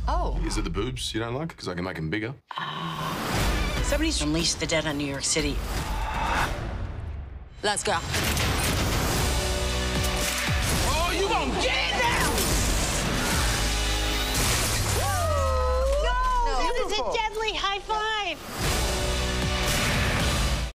Oh. Is it the boobs you don't like? Because I can make them bigger. Somebody's unleashed the dead on New York City. Let's go. Oh, you gonna get it now? No, That was a deadly high five.